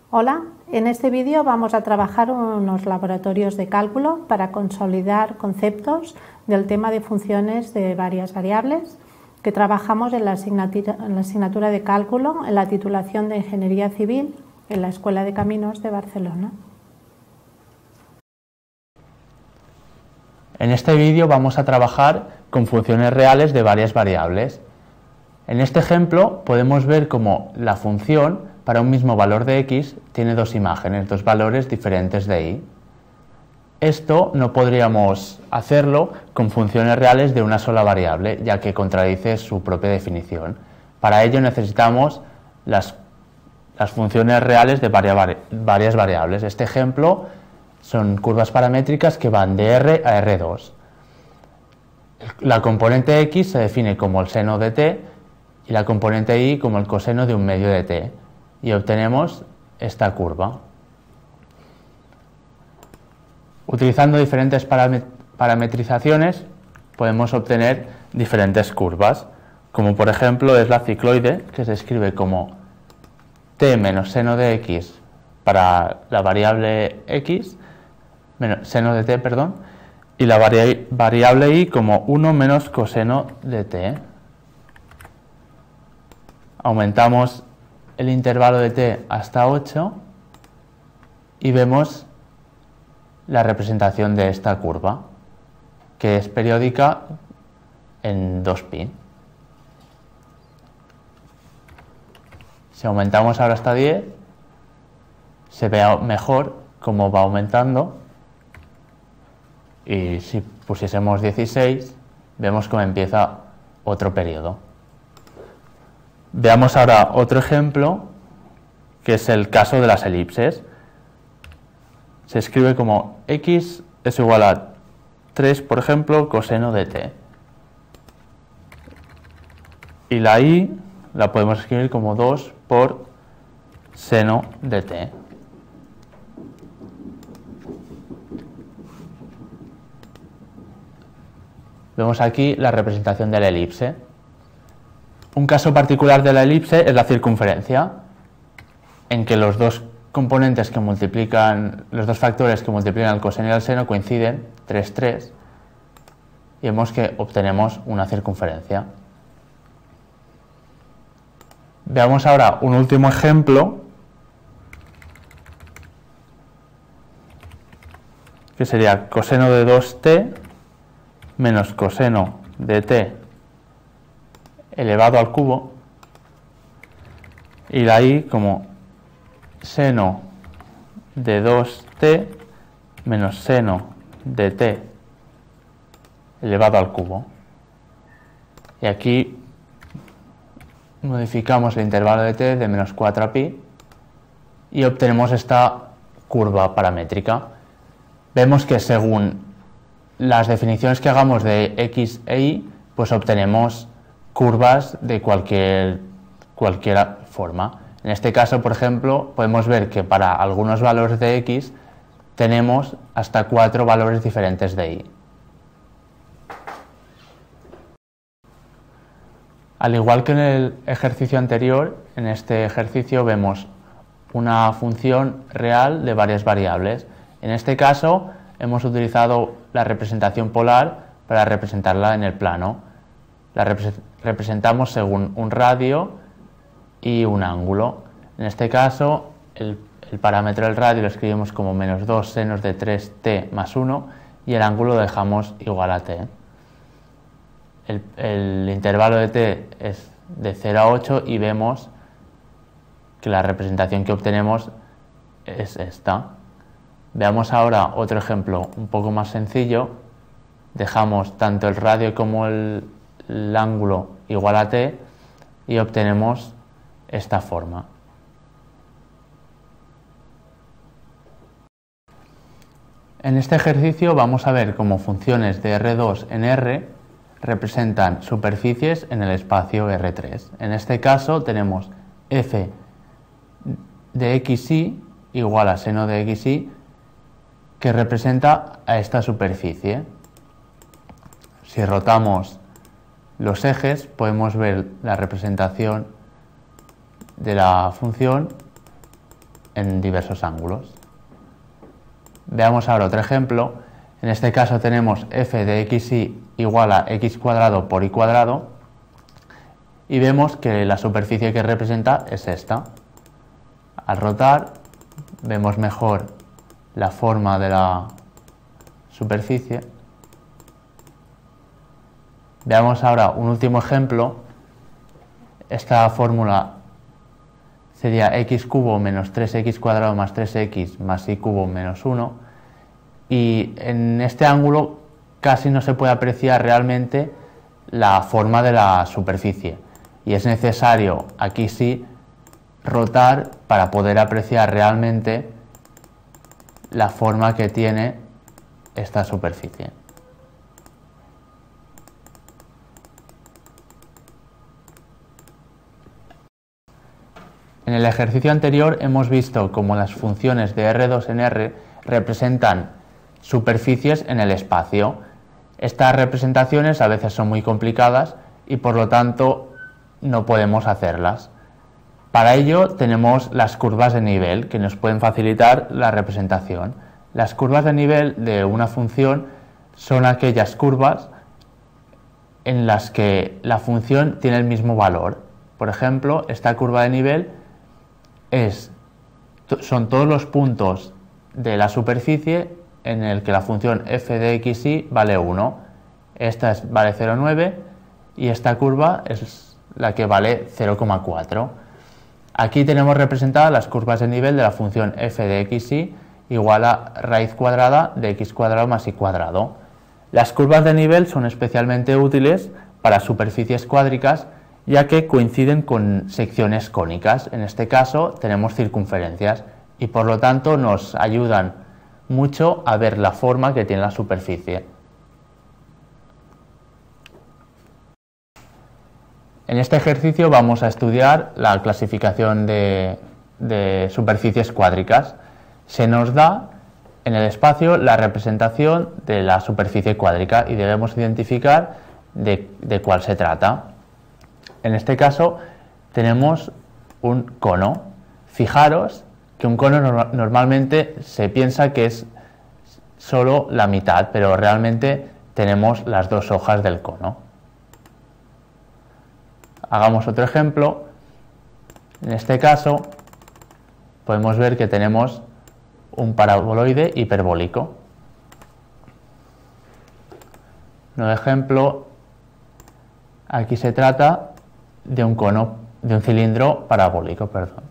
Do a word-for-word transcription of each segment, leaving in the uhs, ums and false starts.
Hola, en este vídeo vamos a trabajar unos laboratorios de cálculo para consolidar conceptos del tema de funciones de varias variables que trabajamos en la asignatura, en la asignatura de cálculo en la titulación de Ingeniería Civil en la Escuela de Caminos de Barcelona. En este vídeo vamos a trabajar con funciones reales de varias variables. En este ejemplo podemos ver cómo la función para un mismo valor de x tiene dos imágenes, dos valores diferentes de y. Esto no podríamos hacerlo con funciones reales de una sola variable, ya que contradice su propia definición. Para ello necesitamos las, las funciones reales de varias, varias variables. Este ejemplo son curvas paramétricas que van de R a R dos. La componente x se define como el seno de t y la componente y como el coseno de un medio de t. Y obtenemos esta curva. Utilizando diferentes parametrizaciones podemos obtener diferentes curvas, como por ejemplo es la cicloide, que se escribe como t menos seno de x para la variable x, menos seno de t, perdón, y la vari variable y como uno menos coseno de t. Aumentamos el intervalo de t hasta ocho y vemos la representación de esta curva, que es periódica en dos pi. Si aumentamos ahora hasta diez, se ve mejor cómo va aumentando, y si pusiésemos dieciséis, vemos cómo empieza otro periodo. Veamos ahora otro ejemplo, que es el caso de las elipses. Se escribe como x es igual a tres, por ejemplo, coseno de t. Y la y la podemos escribir como dos por seno de t. Vemos aquí la representación de la elipse. Un caso particular de la elipse es la circunferencia, en que los dos componentes que multiplican, los dos factores que multiplican el coseno y el seno coinciden, tres, tres, y vemos que obtenemos una circunferencia. Veamos ahora un último ejemplo, que sería coseno de dos t menos coseno de t elevado al cubo, y la y como seno de dos t menos seno de t elevado al cubo. Y aquí modificamos el intervalo de t de menos cuatro a pi y obtenemos esta curva paramétrica. Vemos que según las definiciones que hagamos de x e y, pues obtenemos curvas de cualquier, cualquier forma. En este caso, por ejemplo, podemos ver que para algunos valores de x tenemos hasta cuatro valores diferentes de y. Al igual que en el ejercicio anterior, en este ejercicio vemos una función real de varias variables. En este caso hemos utilizado la representación polar para representarla en el plano. La repre- representamos según un radio y un ángulo. En este caso, el, el parámetro del radio lo escribimos como menos dos senos de tres t más uno y el ángulo lo dejamos igual a t. El, el intervalo de t es de cero a ocho y vemos que la representación que obtenemos es esta. Veamos ahora otro ejemplo un poco más sencillo. Dejamos tanto el radio como el el ángulo igual a t y obtenemos esta forma. En este ejercicio vamos a ver cómo funciones de R dos en R representan superficies en el espacio R tres. En este caso tenemos f de xy igual a seno de xy, que representa a esta superficie. Si rotamos los ejes podemos ver la representación de la función en diversos ángulos. Veamos ahora otro ejemplo. En este caso tenemos f de xy igual a x cuadrado por y cuadrado y vemos que la superficie que representa es esta. Al rotar vemos mejor la forma de la superficie. Veamos ahora un último ejemplo. Esta fórmula sería x cubo menos tres x cuadrado más tres x más y cubo menos uno, y en este ángulo casi no se puede apreciar realmente la forma de la superficie y es necesario aquí sí rotar para poder apreciar realmente la forma que tiene esta superficie. En el ejercicio anterior hemos visto cómo las funciones de R dos en R representan superficies en el espacio. Estas representaciones a veces son muy complicadas y por lo tanto no podemos hacerlas. Para ello tenemos las curvas de nivel que nos pueden facilitar la representación. Las curvas de nivel de una función son aquellas curvas en las que la función tiene el mismo valor. Por ejemplo, esta curva de nivel Es, son todos los puntos de la superficie en el que la función f de xy vale uno. Esta es, vale cero coma nueve y esta curva es la que vale cero coma cuatro. Aquí tenemos representadas las curvas de nivel de la función f de xy igual a raíz cuadrada de x cuadrado más y cuadrado. Las curvas de nivel son especialmente útiles para superficies cuádricas ya que coinciden con secciones cónicas. En este caso tenemos circunferencias y por lo tanto nos ayudan mucho a ver la forma que tiene la superficie. En este ejercicio vamos a estudiar la clasificación de, de superficies cuádricas. Se nos da en el espacio la representación de la superficie cuádrica y debemos identificar de, de cuál se trata. En este caso tenemos un cono. Fijaros que un cono no, normalmente se piensa que es solo la mitad, pero realmente tenemos las dos hojas del cono. Hagamos otro ejemplo. En este caso podemos ver que tenemos un paraboloide hiperbólico. Nuevo ejemplo. Aquí se trata de un cono, de un cilindro parabólico, perdón.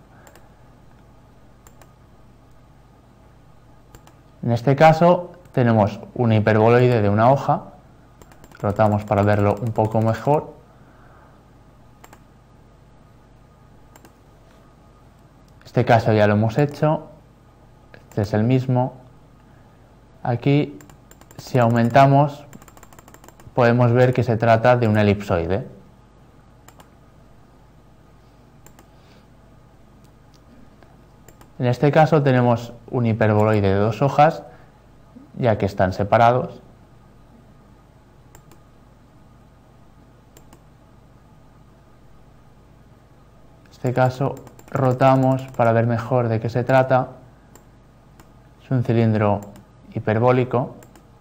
En este caso tenemos un hiperboloide de una hoja. Rotamos para verlo un poco mejor. Este caso ya lo hemos hecho. Este es el mismo. Aquí, si aumentamos, podemos ver que se trata de un elipsoide. En este caso tenemos un hiperboloide de dos hojas, ya que están separados. En este caso rotamos para ver mejor de qué se trata. Es un cilindro hiperbólico.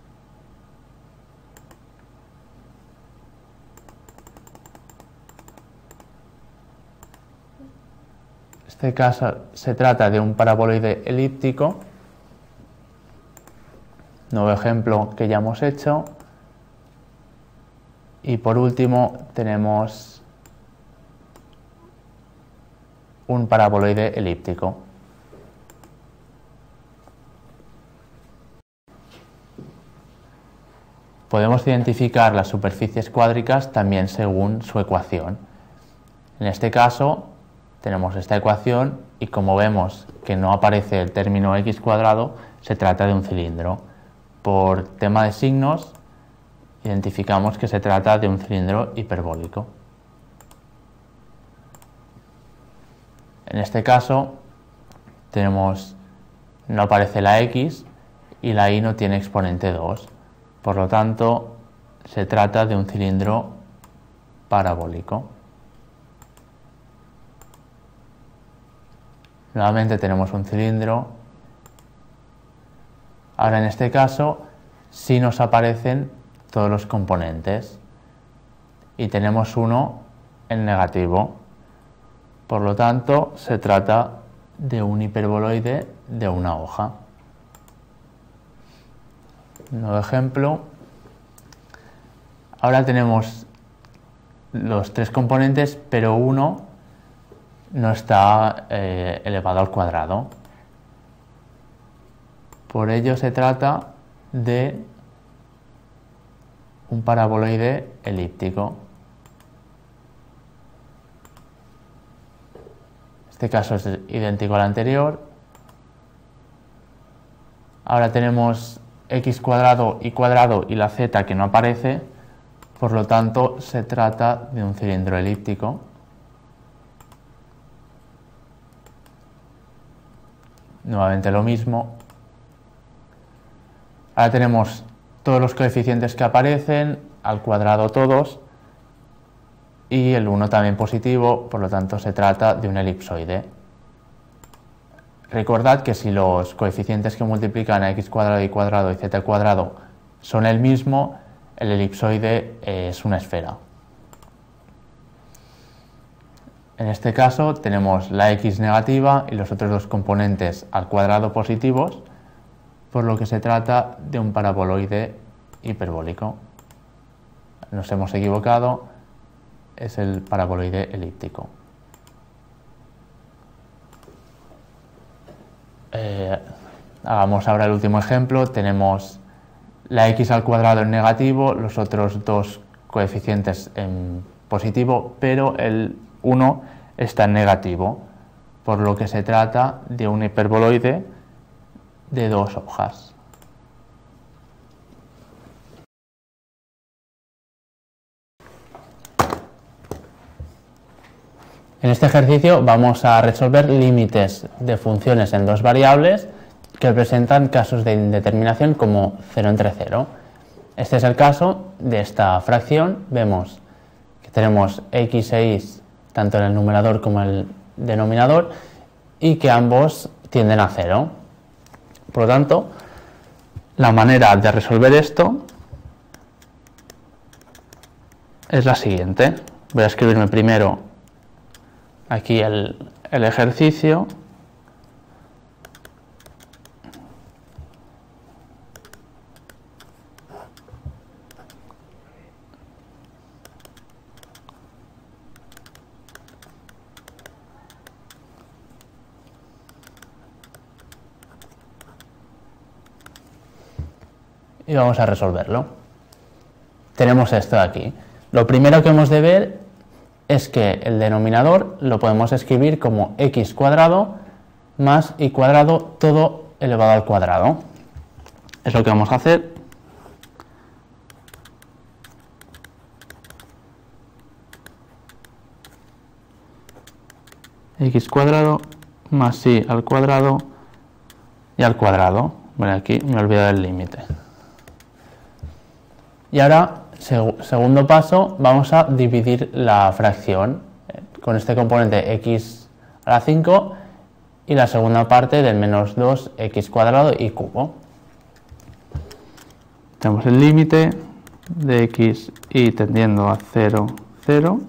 En este caso se trata de un paraboloide elíptico. Nuevo ejemplo que ya hemos hecho. Y por último tenemos un paraboloide elíptico. Podemos identificar las superficies cuádricas también según su ecuación. En este caso tenemos esta ecuación y como vemos que no aparece el término x cuadrado, se trata de un cilindro. Por tema de signos, identificamos que se trata de un cilindro hiperbólico. En este caso, tenemos, no aparece la x y la y no tiene exponente dos. Por lo tanto, se trata de un cilindro parabólico. Nuevamente tenemos un cilindro. Ahora en este caso sí nos aparecen todos los componentes y tenemos uno en negativo. Por lo tanto, se trata de un hiperboloide de una hoja. Un nuevo ejemplo. Ahora tenemos los tres componentes, pero uno no está eh, elevado al cuadrado. Por ello se trata de un paraboloide elíptico. Este caso es idéntico al anterior. Ahora tenemos x cuadrado, y cuadrado y la z que no aparece, por lo tanto se trata de un cilindro elíptico. Nuevamente lo mismo. Ahora tenemos todos los coeficientes que aparecen, al cuadrado todos, y el uno también positivo, por lo tanto se trata de un elipsoide. Recordad que si los coeficientes que multiplican a x cuadrado, y cuadrado y z cuadrado son el mismo, el elipsoide es una esfera. En este caso tenemos la x negativa y los otros dos componentes al cuadrado positivos, por lo que se trata de un paraboloide hiperbólico. Nos hemos equivocado, es el paraboloide elíptico. Eh, hagamos ahora el último ejemplo. Tenemos la x al cuadrado en negativo, los otros dos coeficientes en positivo, pero el uno está en negativo, por lo que se trata de un hiperboloide de dos hojas. En este ejercicio vamos a resolver límites de funciones en dos variables que presentan casos de indeterminación como cero entre cero. Este es el caso de esta fracción. Vemos que tenemos x e y tanto en el numerador como en el denominador y que ambos tienden a cero. Por lo tanto, la manera de resolver esto es la siguiente. Voy a escribirme primero aquí el, el ejercicio. Y vamos a resolverlo. Tenemos esto de aquí. Lo primero que hemos de ver es que el denominador lo podemos escribir como x cuadrado más y cuadrado todo elevado al cuadrado. Es lo que vamos a hacer. X cuadrado más y al cuadrado y al cuadrado. Bueno, aquí me he olvidado del límite. Y ahora, seg- segundo paso, vamos a dividir la fracción eh, con este componente x a la cinco y la segunda parte del menos dos x cuadrado y cubo. Tenemos el límite de x y tendiendo a cero, cero,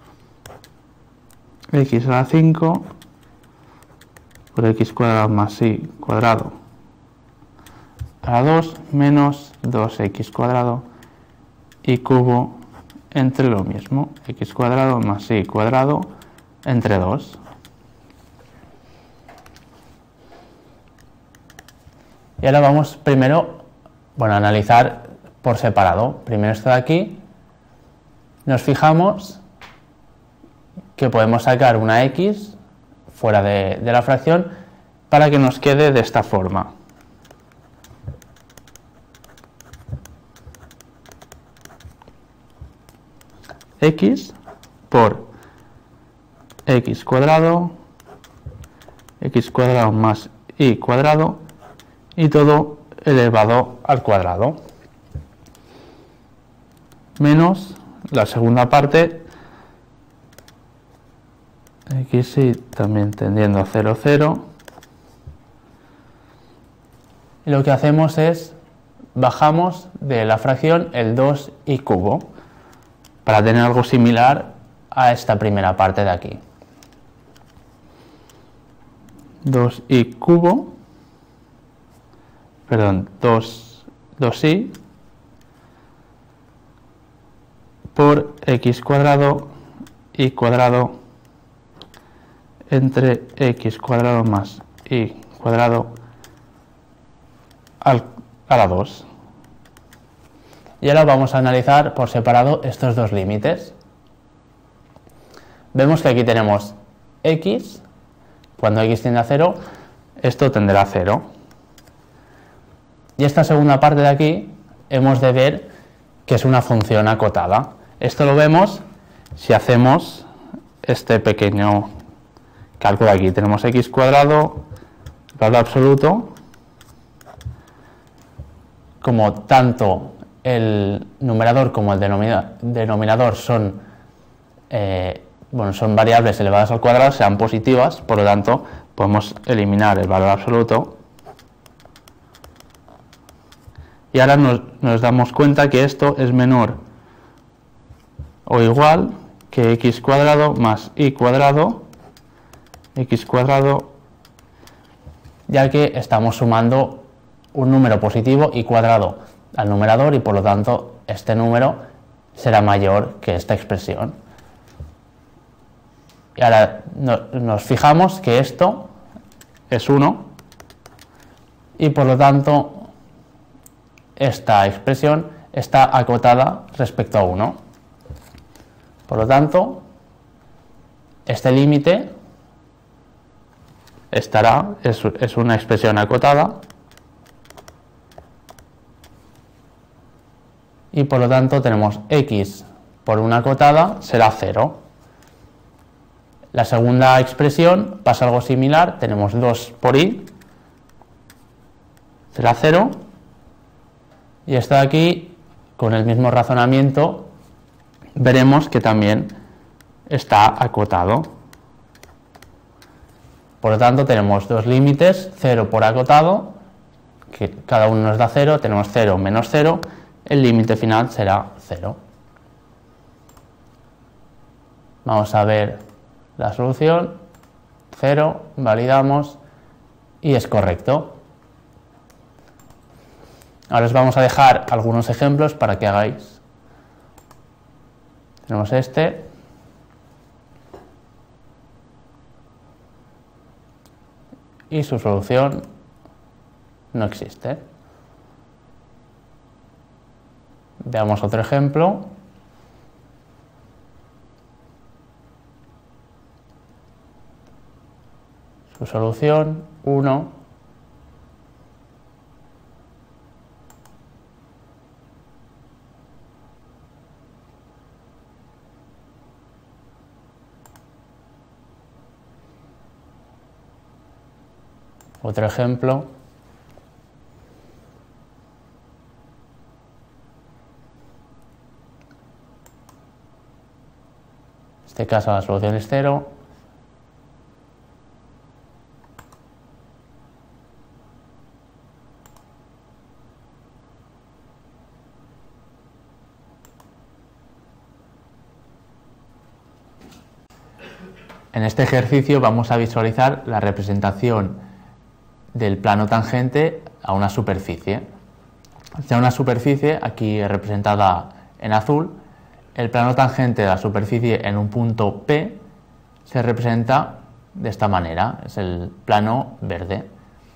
x a la cinco por x cuadrado más y cuadrado a la dos menos dos x cuadrado y cubo entre lo mismo, x cuadrado más y cuadrado entre dos. Y ahora vamos primero, bueno, a analizar por separado. Primero esto de aquí, nos fijamos que podemos sacar una x fuera de, de la fracción para que nos quede de esta forma. X por x cuadrado, x cuadrado más y cuadrado y todo elevado al cuadrado, menos la segunda parte, Aquí sí, también tendiendo a cero, cero. Y lo que hacemos es, bajamos de la fracción el dos y cubo, para tener algo similar a esta primera parte de aquí. dos y cubo, perdón, dos, dos y por x cuadrado y cuadrado entre x cuadrado más y cuadrado al, a la dos. Y ahora vamos a analizar por separado estos dos límites. Vemos que aquí tenemos x, cuando x tiende a cero, esto tenderá a cero. Y esta segunda parte de aquí hemos de ver que es una función acotada. Esto lo vemos si hacemos este pequeño cálculo aquí. Tenemos x cuadrado, valor absoluto, como tanto el numerador como el denominador son, eh, bueno, son variables elevadas al cuadrado, sean positivas, por lo tanto podemos eliminar el valor absoluto. Y ahora nos, nos damos cuenta que esto es menor o igual que x cuadrado más y cuadrado, x cuadrado, ya que estamos sumando un número positivo y cuadrado al numerador y por lo tanto este número será mayor que esta expresión. Y ahora no, nos fijamos que esto es uno y por lo tanto esta expresión está acotada respecto a uno. Por lo tanto, este límite estará, es, es una expresión acotada y por lo tanto tenemos x por una acotada será cero. La segunda expresión pasa algo similar, tenemos dos por y será cero. Y esto de aquí, con el mismo razonamiento, veremos que también está acotado. Por lo tanto, tenemos dos límites, cero por acotado, que cada uno nos da cero, tenemos cero menos cero, el límite final será cero. Vamos a ver la solución, cero, validamos y es correcto. Ahora os vamos a dejar algunos ejemplos para que hagáis. Tenemos este. Y su solución no existe. Veamos otro ejemplo. Su solución, uno. Otro ejemplo. En este caso la solución es cero. En este ejercicio vamos a visualizar la representación del plano tangente a una superficie. Sea una superficie, aquí representada en azul, el plano tangente de la superficie en un punto P se representa de esta manera, es el plano verde.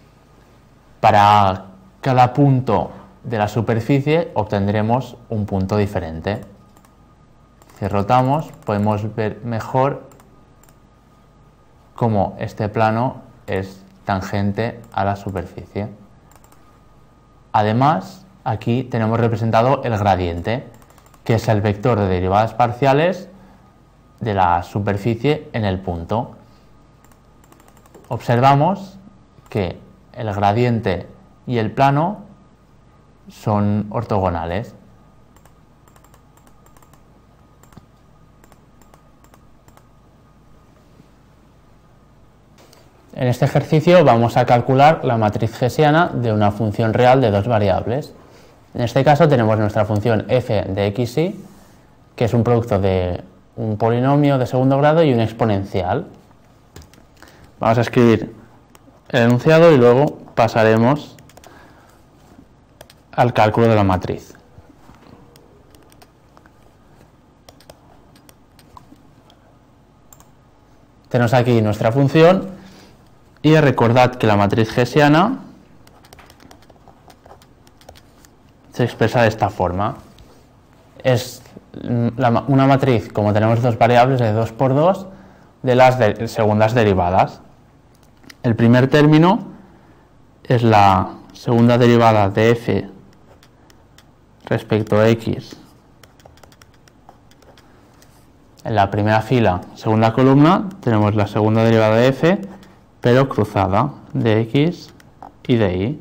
Para cada punto de la superficie obtendremos un punto diferente. Si rotamos podemos ver mejor cómo este plano es tangente a la superficie. Además, aquí tenemos representado el gradiente, que es el vector de derivadas parciales de la superficie en el punto. Observamos que el gradiente y el plano son ortogonales. En este ejercicio vamos a calcular la matriz hessiana de una función real de dos variables. En este caso tenemos nuestra función f de xy, que es un producto de un polinomio de segundo grado y un exponencial. Vamos a escribir el enunciado y luego pasaremos al cálculo de la matriz. Tenemos aquí nuestra función y recordad que la matriz hessiana se expresa de esta forma. Es la, una matriz, como tenemos dos variables, de dos por dos de las de, segundas derivadas. El primer término es la segunda derivada de f respecto a x. En la primera fila, segunda columna, tenemos la segunda derivada de f, pero cruzada, de x y de y.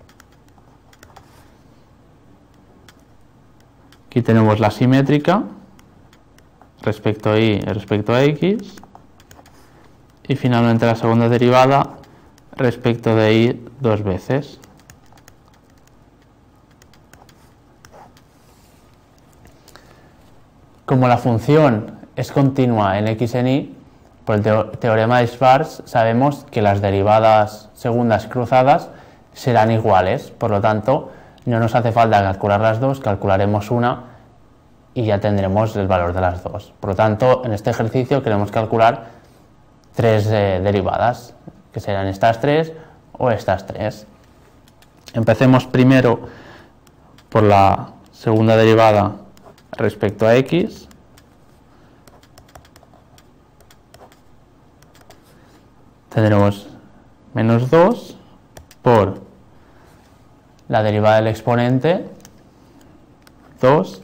Aquí tenemos la simétrica respecto a y y respecto a x. Y finalmente la segunda derivada respecto de y dos veces. Como la función es continua en x en y, por el teorema de Schwarz sabemos que las derivadas segundas cruzadas serán iguales, por lo tanto no nos hace falta calcular las dos, calcularemos una y ya tendremos el valor de las dos. Por lo tanto, en este ejercicio queremos calcular tres eh, derivadas, que serán estas tres o estas tres. Empecemos primero por la segunda derivada respecto a x. Tendremos menos dos por la derivada del exponente, dos,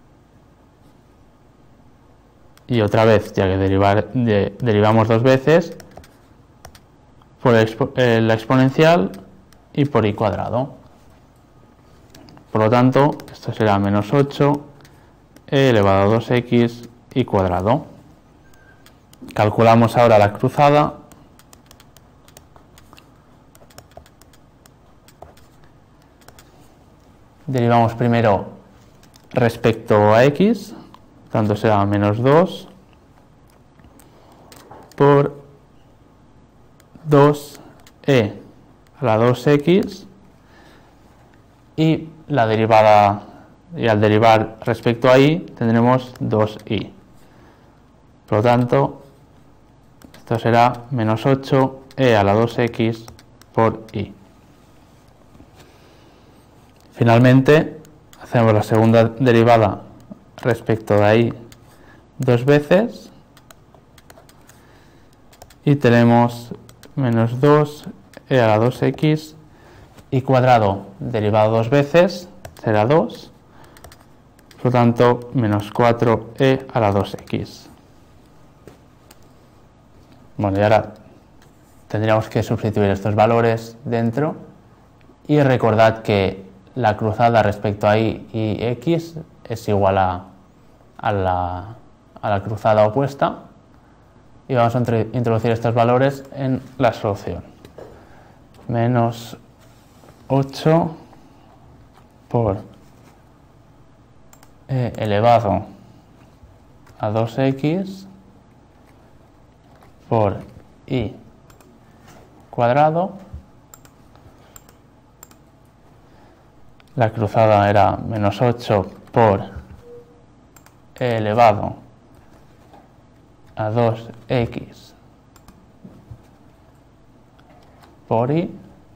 y otra vez, ya que derivar, de, derivamos dos veces, por el expo, eh, la exponencial y por y cuadrado. Por lo tanto, esto será menos ocho e elevado a dos x y cuadrado. Calculamos ahora la cruzada. Derivamos primero respecto a x, tanto será menos dos por dos e a la dos x, y la derivada, y al derivar respecto a y tendremos dos y. Por lo tanto, esto será menos ocho e a la dos x por y. Finalmente, hacemos la segunda derivada respecto de ahí dos veces y tenemos menos dos e a la dos x y cuadrado derivado dos veces será dos, por lo tanto menos cuatro e a la dos x. Bueno, y ahora tendríamos que sustituir estos valores dentro y recordad que la cruzada respecto a y y x es igual a, a, la, a la cruzada opuesta, y vamos a introducir estos valores en la solución. Menos ocho por e elevado a dos x por y cuadrado. La cruzada era menos ocho por e elevado a dos x por y.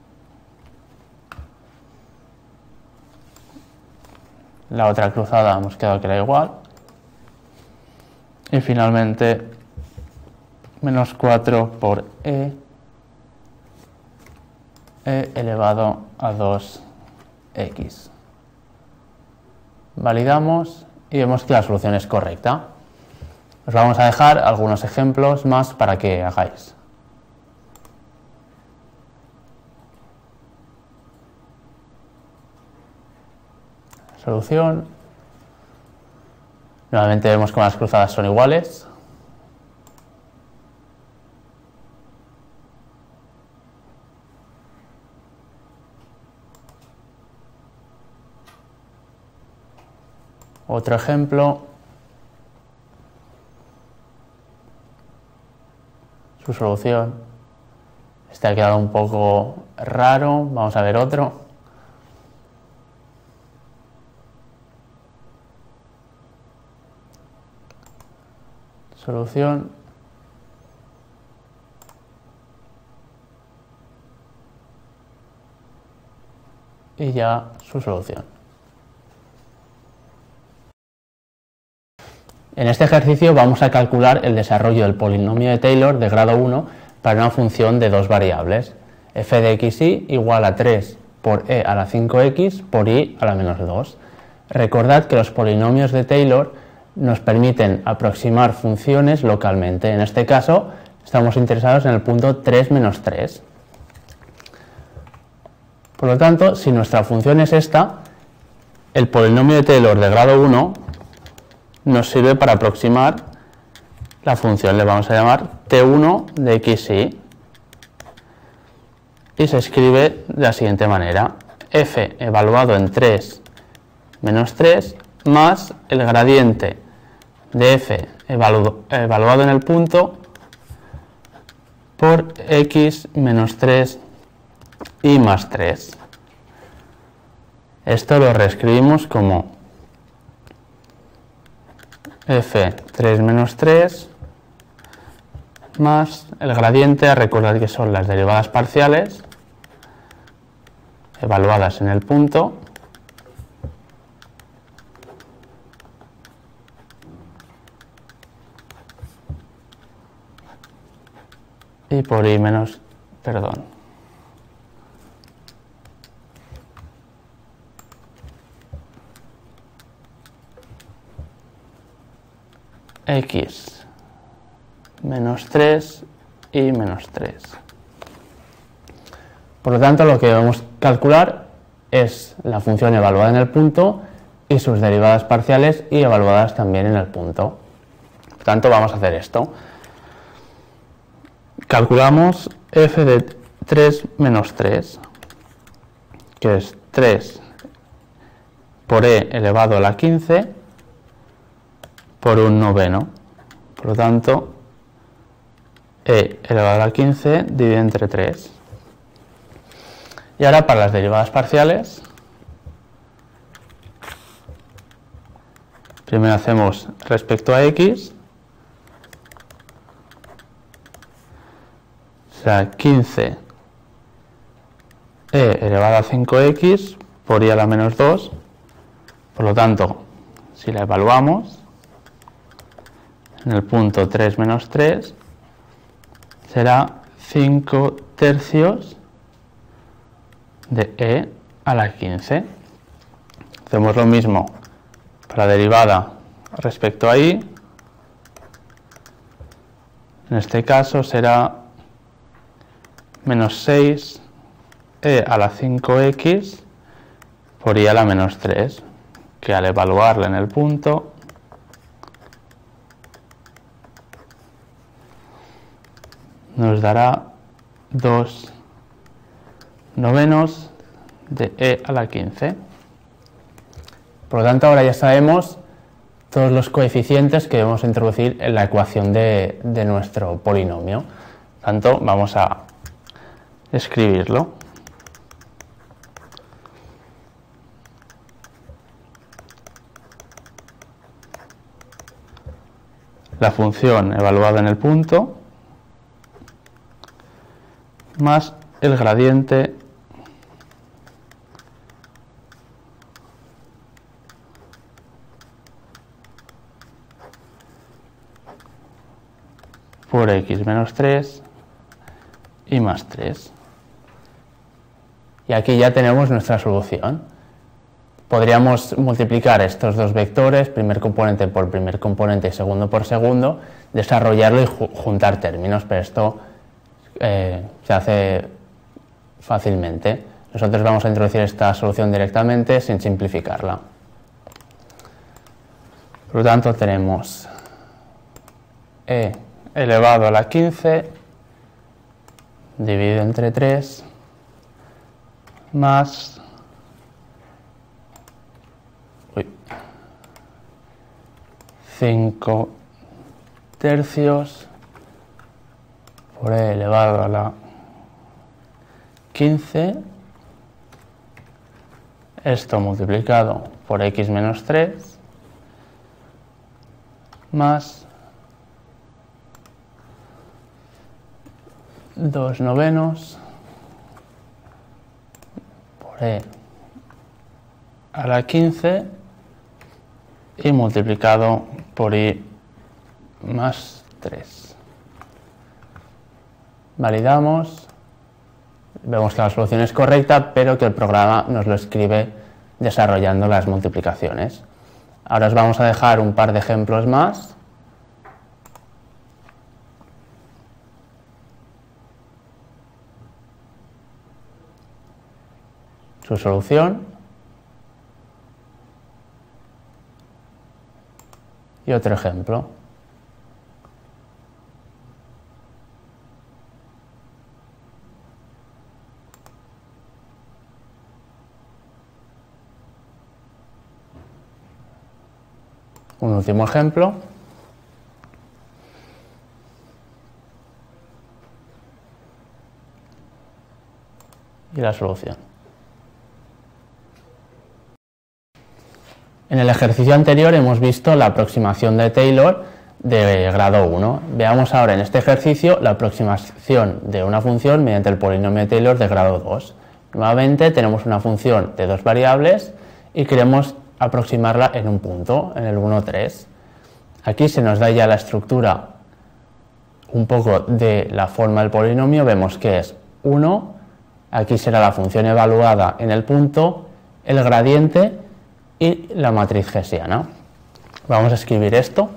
La otra cruzada hemos quedado que era igual. Y finalmente menos cuatro por e, e elevado a dos x. Validamos y vemos que la solución es correcta. Os vamos a dejar algunos ejemplos más para que hagáis. Solución. Nuevamente vemos que las cruzadas son iguales. Otro ejemplo, su solución. Este ha quedado un poco raro, vamos a ver otro. Solución. Y ya su solución. En este ejercicio vamos a calcular el desarrollo del polinomio de Taylor de grado uno para una función de dos variables, f de xy igual a tres por e a la cinco x por y a la menos dos. Recordad que los polinomios de Taylor nos permiten aproximar funciones localmente. En este caso estamos interesados en el punto tres menos tres. Por lo tanto, si nuestra función es esta, el polinomio de Taylor de grado uno nos sirve para aproximar la función, le vamos a llamar t uno de xy, y se escribe de la siguiente manera: f evaluado en tres menos tres más el gradiente de f evalu evaluado en el punto por x menos tres y más tres. Esto lo reescribimos como f tres menos tres más el gradiente, recordad que son las derivadas parciales evaluadas en el punto y por y menos, perdón, x menos tres y menos tres. Por lo tanto, lo que debemos calcular es la función evaluada en el punto y sus derivadas parciales y evaluadas también en el punto. Por tanto, vamos a hacer esto. Calculamos f de tres menos tres, que es tres por e elevado a la quince por un noveno. Por lo tanto, e elevado a la quince dividido entre tres. Y ahora para las derivadas parciales, primero hacemos respecto a x, o sea, quince e elevado a cinco x por y a la menos dos. Por lo tanto, si la evaluamos en el punto tres menos tres, será cinco tercios de e a la quince. Hacemos lo mismo para la derivada respecto a y. En este caso será menos seis e a la cinco x por y a la menos tres, que al evaluarla en el punto nos dará dos novenos de e a la quince. Por lo tanto, ahora ya sabemos todos los coeficientes que debemos introducir en la ecuación de, de nuestro polinomio. Por tanto, vamos a escribirlo. La función evaluada en el punto más el gradiente por x menos tres y más tres. Y aquí ya tenemos nuestra solución. Podríamos multiplicar estos dos vectores, primer componente por primer componente y segundo por segundo, desarrollarlo y ju- juntar términos, pero esto eh, se hace fácilmente. Nosotros vamos a introducir esta solución directamente sin simplificarla. Por lo tanto, tenemos e elevado a la quince dividido entre tres más uy, cinco tercios por e elevado a la quince, esto multiplicado por x menos tres, más dos novenos por e a la quince y multiplicado por i más tres. Validamos, vemos que la solución es correcta, pero que el programa nos lo escribe desarrollando las multiplicaciones. Ahora os vamos a dejar un par de ejemplos más. Su solución. Y otro ejemplo. Un último ejemplo. Y la solución. En el ejercicio anterior hemos visto la aproximación de Taylor de grado uno. Veamos ahora en este ejercicio la aproximación de una función mediante el polinomio de Taylor de grado dos. Nuevamente tenemos una función de dos variables y queremos aproximarla en un punto, en el uno, tres. Aquí se nos da ya la estructura un poco de la forma del polinomio. Vemos que es uno, aquí será la función evaluada en el punto, el gradiente y la matriz hessiana. Vamos a escribir esto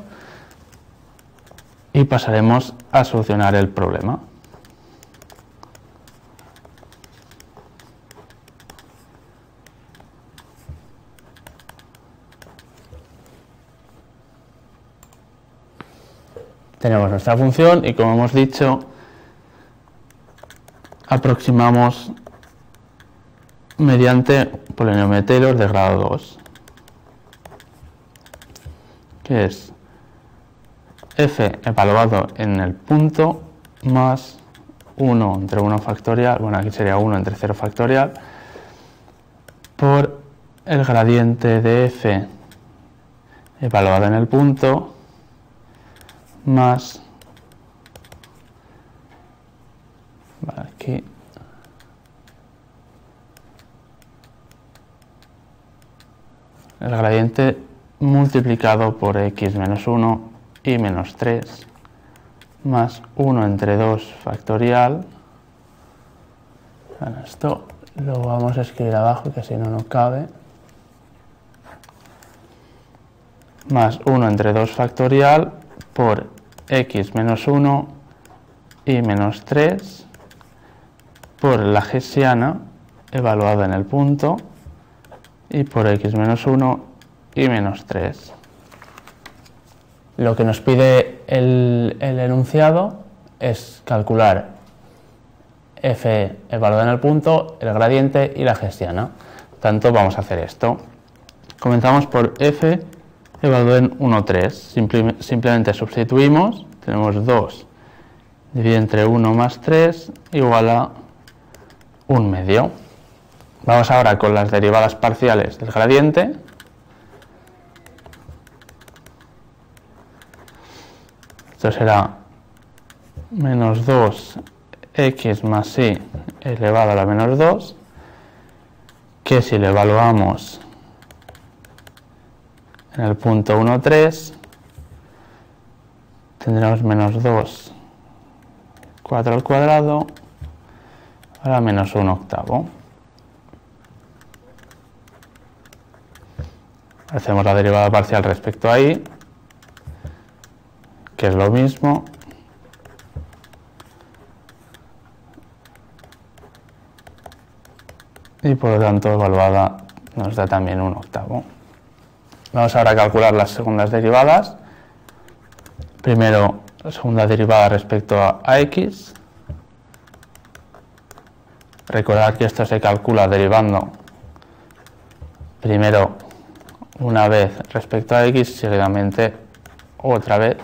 y pasaremos a solucionar el problema. Tenemos nuestra función y, como hemos dicho, aproximamos mediante polinomio de Taylor de grado dos, que es f evaluado en el punto más uno entre uno factorial, bueno, aquí sería uno entre cero factorial, por el gradiente de f evaluado en el punto más, vale, aquí el gradiente multiplicado por x menos uno y menos tres más uno entre dos factorial. Bueno, esto lo vamos a escribir abajo que si no, no cabe. Más uno entre dos factorial por x menos uno y menos tres por la hessiana evaluada en el punto y por x menos uno y menos tres. Lo que nos pide el, el enunciado es calcular f evaluado en el punto, el gradiente y la hessiana. Por tanto, vamos a hacer esto. Comenzamos por f evaluado en uno, tres. Simple, simplemente sustituimos. Tenemos dos dividido entre uno más tres igual a un medio. Vamos ahora con las derivadas parciales del gradiente. Esto será menos dos x más y elevado a la menos dos, que si lo evaluamos en el punto uno, tres, tendremos menos dos, cuatro al cuadrado, a la menos uno octavo. Hacemos la derivada parcial respecto a y, que es lo mismo. Y por lo tanto evaluada nos da también un octavo. Vamos ahora a calcular las segundas derivadas. Primero, la segunda derivada respecto a, a x. Recordad que esto se calcula derivando primero una vez respecto a x y seguidamente otra vez.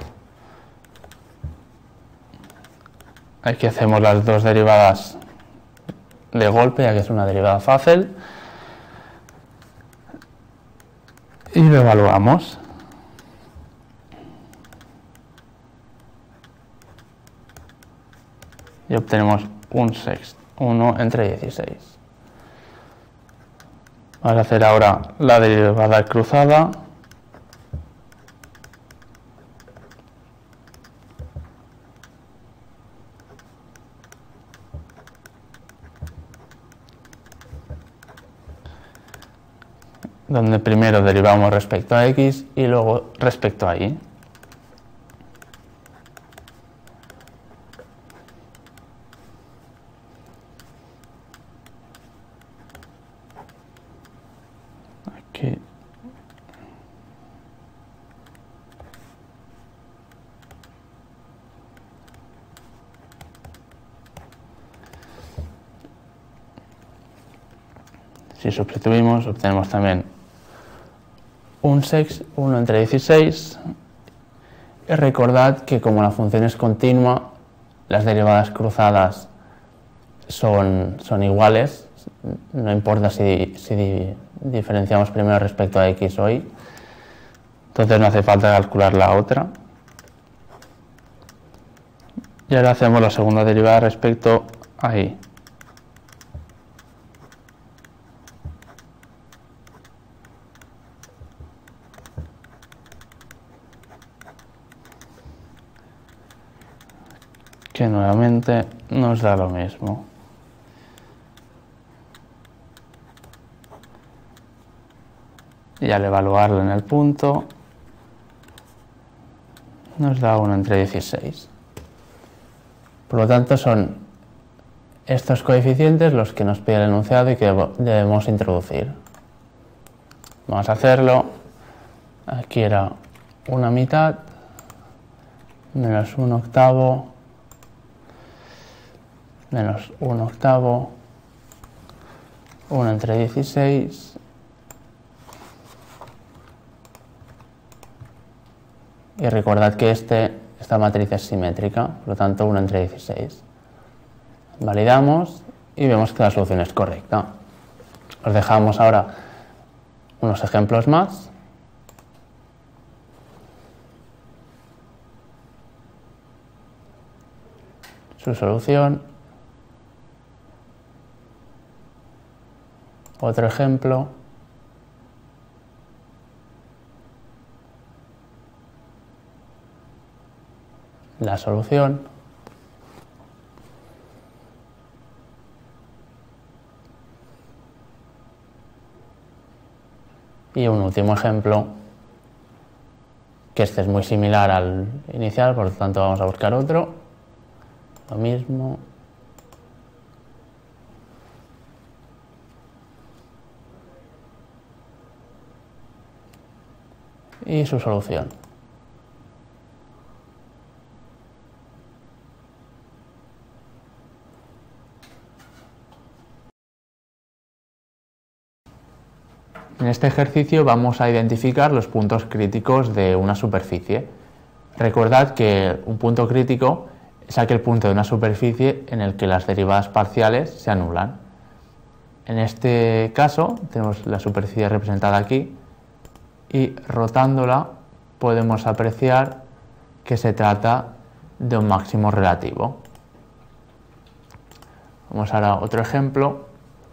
Aquí hacemos las dos derivadas de golpe, ya que es una derivada fácil. Y lo evaluamos. Y obtenemos un sexto, uno entre dieciséis. Vamos a hacer ahora la derivada cruzada. Donde primero derivamos respecto a x y luego respecto a y. Aquí. Si sustituimos, obtenemos también un sexto, uno entre dieciséis. Y recordad que como la función es continua, las derivadas cruzadas son, son iguales. No importa si, si diferenciamos primero respecto a x o y. Entonces no hace falta calcular la otra. Y ahora hacemos la segunda derivada respecto a y. Que nuevamente nos da lo mismo. Y al evaluarlo en el punto, nos da uno entre dieciséis. Por lo tanto, son estos coeficientes los que nos pide el enunciado y que debemos introducir. Vamos a hacerlo. Aquí era una mitad, menos un octavo, menos un octavo, uno entre dieciséis, y recordad que este, esta matriz es simétrica, por lo tanto uno entre dieciséis. Validamos y vemos que la solución es correcta. Os dejamos ahora unos ejemplos más. Su solución. Otro ejemplo. La solución. Y un último ejemplo, que este es muy similar al inicial, por lo tanto vamos a buscar otro. Lo mismo. Y su solución. En este ejercicio vamos a identificar los puntos críticos de una superficie. Recordad que un punto crítico es aquel punto de una superficie en el que las derivadas parciales se anulan. En este caso tenemos la superficie representada aquí y rotándola podemos apreciar que se trata de un máximo relativo. Vamos ahora a otro ejemplo.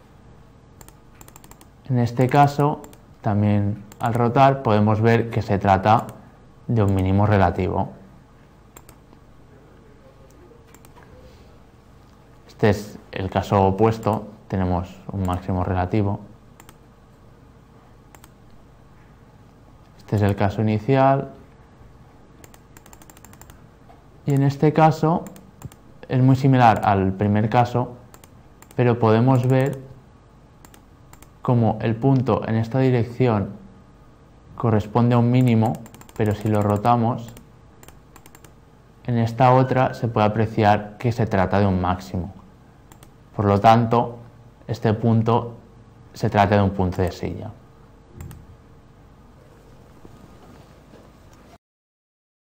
En este caso, también al rotar podemos ver que se trata de un mínimo relativo. Este es el caso opuesto, tenemos un máximo relativo. Este es el caso inicial. Y en este caso es muy similar al primer caso, pero podemos ver como el punto en esta dirección corresponde a un mínimo, pero si lo rotamos, en esta otra se puede apreciar que se trata de un máximo. Por lo tanto, este punto se trata de un punto de silla.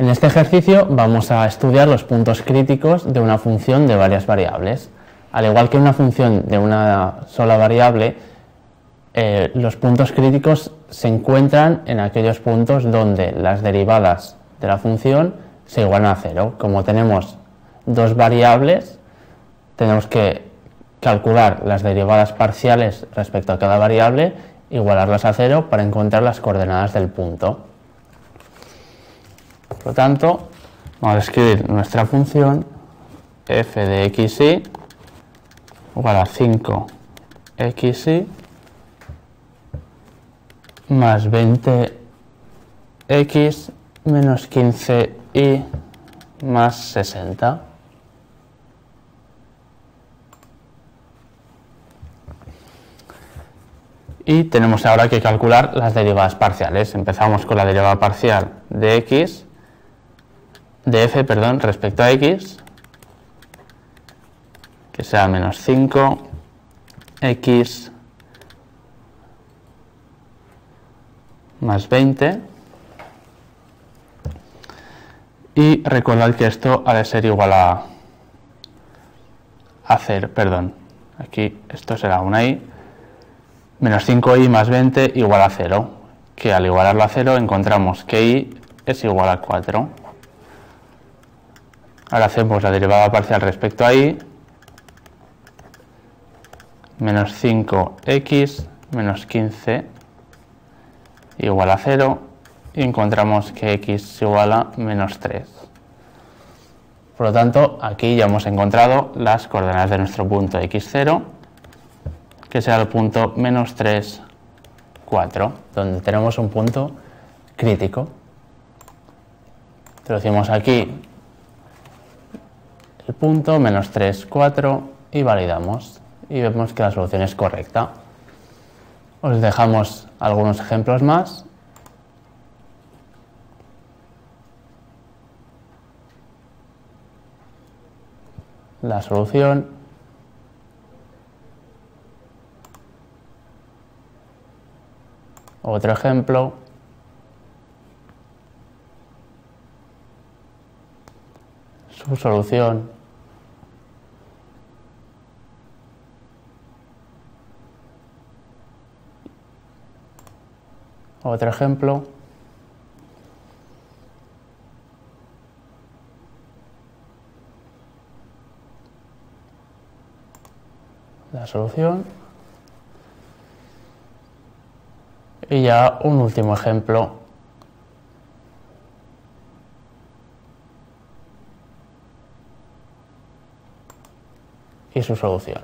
En este ejercicio vamos a estudiar los puntos críticos de una función de varias variables. Al igual que una función de una sola variable, eh, los puntos críticos se encuentran en aquellos puntos donde las derivadas de la función se igualan a cero. Como tenemos dos variables, tenemos que calcular las derivadas parciales respecto a cada variable, igualarlas a cero para encontrar las coordenadas del punto. Por lo tanto, vamos a escribir nuestra función f de xy igual a cinco xy más veinte x menos quince y más sesenta. Y tenemos ahora que calcular las derivadas parciales. Empezamos con la derivada parcial de x, de f, perdón, respecto a x, que sea menos cinco x más veinte. Y recordad que esto ha de ser igual a, a cero, perdón, aquí esto será una y, menos cinco y más veinte igual a cero, que al igualarlo a cero encontramos que y es igual a cuatro. Ahora hacemos la derivada parcial respecto a y, menos cinco x menos quince igual a cero, y encontramos que x es igual a menos tres. Por lo tanto, aquí ya hemos encontrado las coordenadas de nuestro punto equis cero, que será el punto menos tres, cuatro, donde tenemos un punto crítico. Introducimos aquí el punto menos tres, cuatro y validamos. Y vemos que la solución es correcta. Os dejamos algunos ejemplos más. La solución. Otro ejemplo. Su solución. Otro ejemplo. La solución. Y ya un último ejemplo. Y su solución.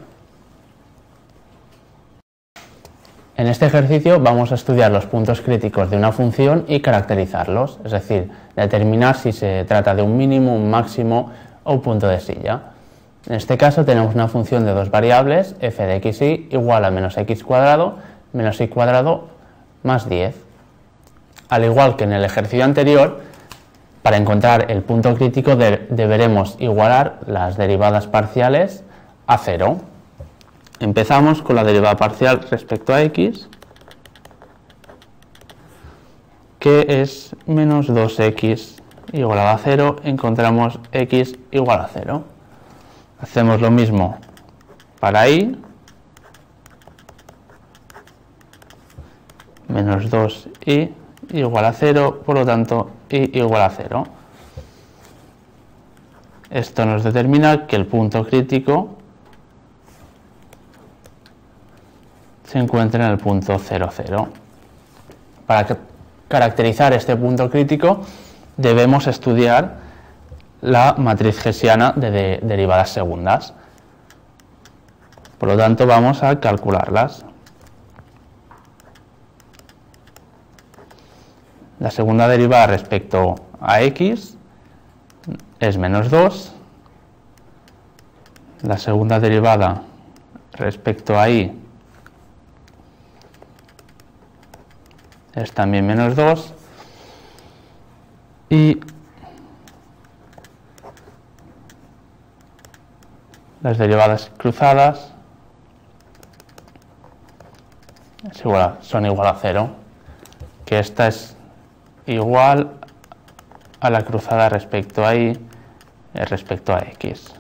En este ejercicio vamos a estudiar los puntos críticos de una función y caracterizarlos, es decir, determinar si se trata de un mínimo, un máximo o un punto de silla. En este caso tenemos una función de dos variables, f de xy igual a menos x cuadrado menos y cuadrado más diez. Al igual que en el ejercicio anterior, para encontrar el punto crítico de- deberemos igualar las derivadas parciales a cero. Empezamos con la derivada parcial respecto a x, que es menos dos x igual a cero, encontramos x igual a cero. Hacemos lo mismo para y, menos dos y igual a cero, por lo tanto y igual a cero. Esto nos determina que el punto crítico se encuentra en el punto cero, cero. Para que- caracterizar este punto crítico debemos estudiar la matriz hessiana de, de derivadas segundas. Por lo tanto, vamos a calcularlas. La segunda derivada respecto a x es menos dos. La segunda derivada respecto a y es también menos dos. Y las derivadas cruzadas es igual a- son igual a cero, que esta es igual a la cruzada respecto a Y respecto a X.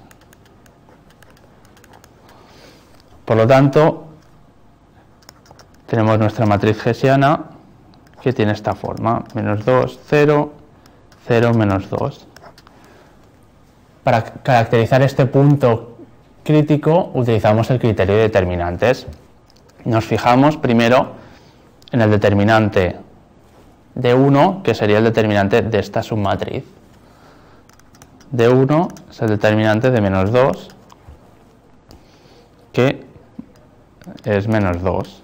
Por lo tanto, tenemos nuestra matriz hessiana que tiene esta forma, menos dos, cero, cero, menos dos. Para caracterizar este punto crítico utilizamos el criterio de determinantes. Nos fijamos primero en el determinante de uno, que sería el determinante de esta submatriz. De uno es el determinante de menos dos, que es menos dos.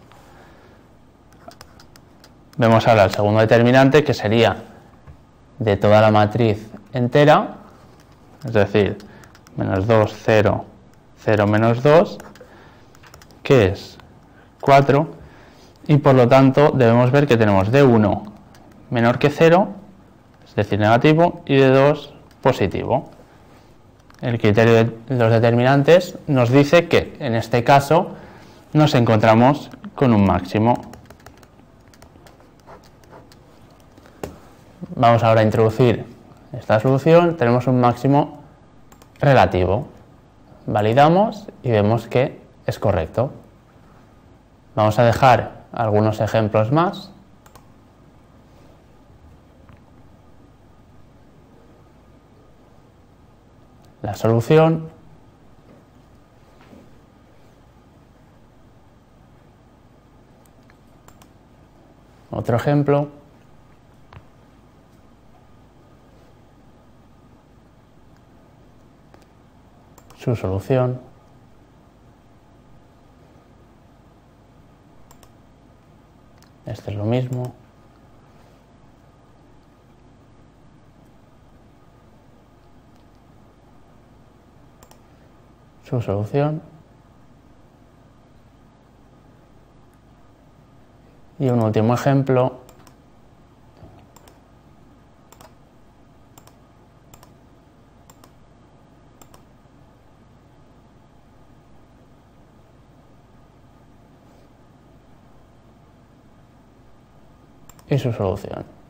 Vemos ahora el segundo determinante, que sería de toda la matriz entera, es decir, menos dos, cero, cero, menos dos, que es cuatro, y por lo tanto debemos ver que tenemos de uno menor que cero, es decir, negativo, y de dos positivo. El criterio de los determinantes nos dice que en este caso nos encontramos con un máximo. Vamos ahora a introducir esta solución. Tenemos un máximo relativo. Validamos y vemos que es correcto. Vamos a dejar algunos ejemplos más. La solución. Otro ejemplo. Su solución. Este es lo mismo. Su solución. Y un último ejemplo. Y su solución.